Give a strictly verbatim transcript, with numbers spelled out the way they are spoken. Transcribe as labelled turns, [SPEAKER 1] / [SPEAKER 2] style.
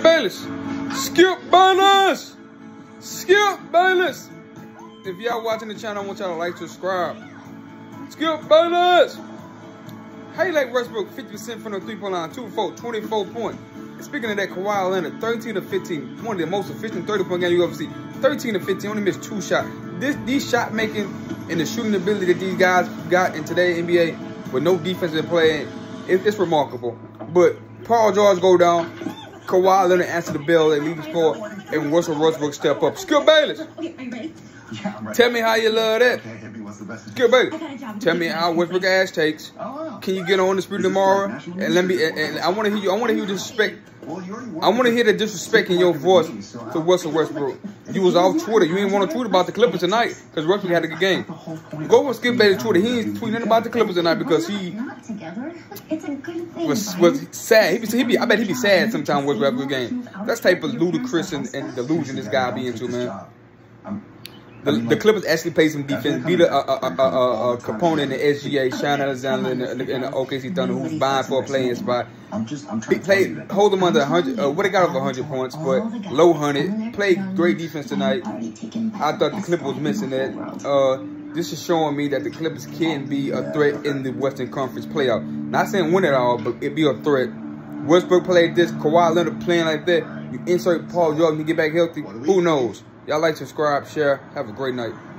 [SPEAKER 1] bayless. Skip bayless. Skip bayless. If y'all watching the channel, I want y'all to like, subscribe. Skip bayless. How you like Westbrook? fifty percent from the three-point line, two for four, twenty-four points. Speaking of that, Kawhi Leonard, thirteen to fifteen, one of the most efficient thirty-point games you ever see. thirteen to fifteen, only missed two shots. This, these shot making and the shooting ability that these guys got in today's N B A with no defensive play, it, it's remarkable. But Paul George go down, Kawhi Leonard answer the bell, they lead the score, and Russell Westbrook step up. Skip bayless.
[SPEAKER 2] Okay, are you ready?
[SPEAKER 3] Yeah, I'm ready.
[SPEAKER 1] Tell me how you love that.
[SPEAKER 3] Okay, hit me. What's the best?
[SPEAKER 1] Skip bayless.
[SPEAKER 2] I got a job.
[SPEAKER 1] Tell me how Westbrook ass takes.
[SPEAKER 3] Oh,
[SPEAKER 1] Can you get on the street tomorrow? And let me. And, and I want to hear you. I want to hear you disrespect. I want to hear the disrespect in your voice to Russell Westbrook. You was off Twitter. You ain't want to tweet about the Clippers tonight because Westbrook had a good game. Go with Skip Bayless Twitter. He ain't tweeting about the Clippers tonight because he
[SPEAKER 2] Not together. It's a good thing.
[SPEAKER 1] was was sad. He be, he be I bet he be sad sometimes with Westbrook game. That's the type of ludicrous and, and delusion this guy be into, man. The, the Clippers actually played some defense, beat a, a, a, a, a, a component in the S G A, Sean Alexander, and the, and the O K C Thunder, who's vying for a playing spot. He played, hold them under one hundred, uh, what they got over one hundred points, but low one hundred. Played great defense tonight. I thought the Clippers was missing that. Uh, this is showing me that the Clippers can be a threat in the Western Conference playoff. Not saying win it all, but it be a threat. Westbrook played this, Kawhi Leonard playing like that. You insert Paul George and get back healthy. Who knows? Y'all like, subscribe, share. Have a great night.